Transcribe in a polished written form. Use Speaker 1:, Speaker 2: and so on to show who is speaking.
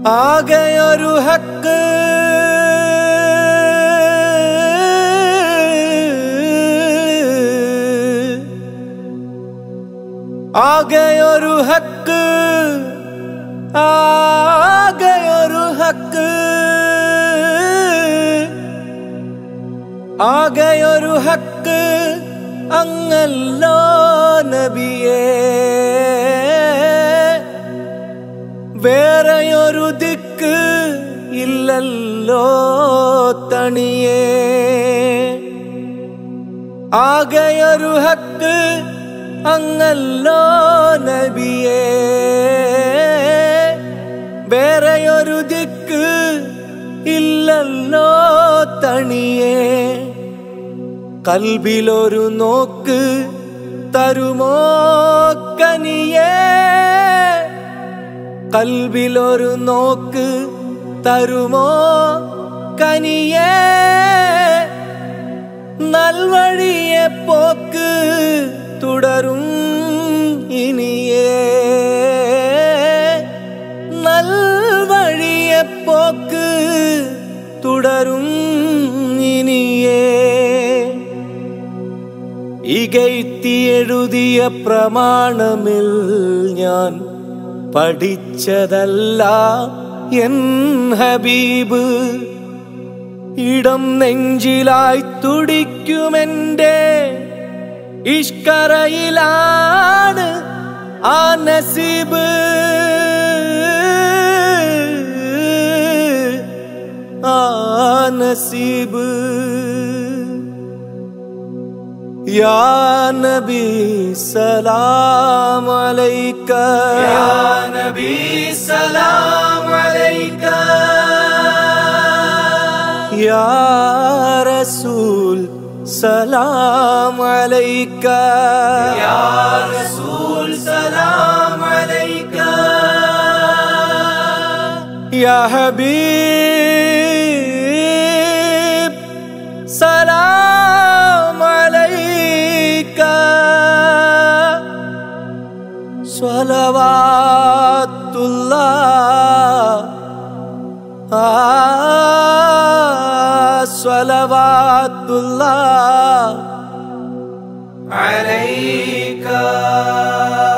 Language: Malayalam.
Speaker 1: ആകെയൊരു ഹക്ക് ആകെയൊരു ഹക്ക് ആകെയൊരു ഹക്ക് ആകെയൊരു ഹക്ക് അങ്ങല്ലോ നബിയേ വേറെയൊരു ദിക്ക് ഇല്ലല്ലോ തണിയേ ആകെയൊരു ഹക്ക് അങ്ങല്ലോ നബിയേ വേറെയൊരു ദിക്ക് ഇല്ലല്ലോ തണിയേ കൽബിലൊരു നോക്ക് തരുമോ കനിയേ കൽബിലൊരു നോക്ക് തരുമോ കനിയേ നൽവഴിയെ പോക്ക് തുടരും ഇനിയേ നൽവഴിയെ പോക്ക് തുടരും ഇനിയേ ഇകഴ്ത്തി എഴുതിയ പ്രമാണമിൽ ഞാൻ പഠിച്ചതല്ല എൻ ഹബീബ് ഇടം നെഞ്ചിലായി തുടിക്കുമെൻ്റെ ഇഷ്കറയിലാണ് ആ നസീബ് ആ നസീബ് യാ നബി സലാം അലൈക യാ നബി സലാം അലൈക യാ റസൂൽ സലാം അലൈക യാ റസൂൽ സലാം അലൈക യാ ഹബീബ് സലാം അലൈക സ്വലവാത്തുല്ലാഹ് സ്വലവാത്തുല്ലാഹ് അലൈക